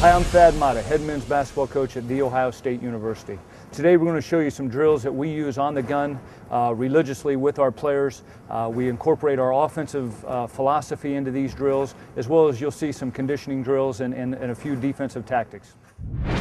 Hi, I'm Matta, head men's basketball coach at The Ohio State University. Today we're going to show you some drills that we use on the gun religiously with our players. We incorporate our offensive philosophy into these drills, as well as you'll see some conditioning drills and a few defensive tactics.